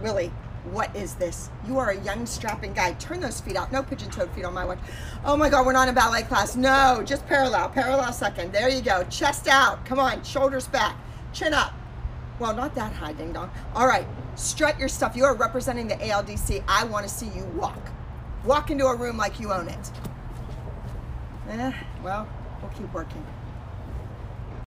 Willie, what is this? You are a young strapping guy. Turn those feet out. No pigeon-toed feet on my watch. Oh my God, we're not in ballet class. No, just parallel second. There you go. Chest out. Come on, shoulders back. Chin up. Well, not that high, ding dong. All right, strut your stuff. You are representing the ALDC. I want to see you walk. Walk into a room like you own it. Well, we'll keep working.